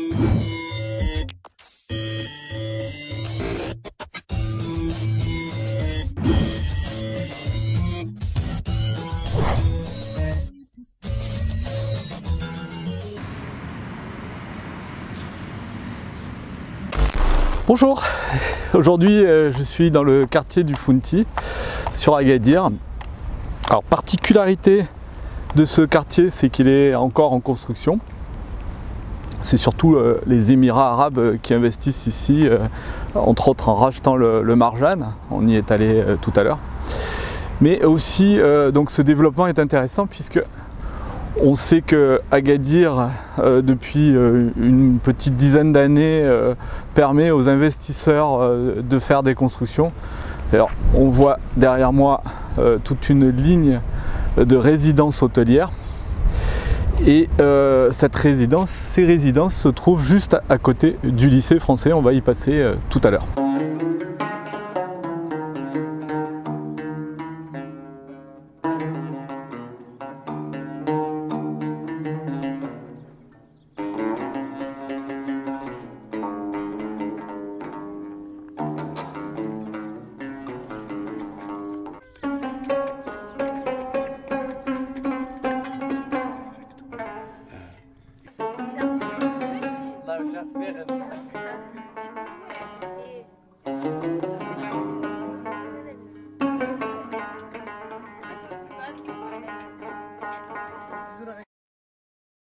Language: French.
Bonjour, aujourd'hui je suis dans le quartier du Founti sur Agadir. Alors, particularité de ce quartier, c'est qu'il est encore en construction. C'est surtout les Émirats arabes qui investissent ici, entre autres en rachetant le Marjan, on y est allé tout à l'heure. Mais aussi, donc ce développement est intéressant puisque on sait que Agadir, depuis une petite dizaine d'années, permet aux investisseurs de faire des constructions. Alors, on voit derrière moi toute une ligne de résidences hôtelières. Et ces résidences se trouvent juste à côté du lycée français. On va y passer tout à l'heure.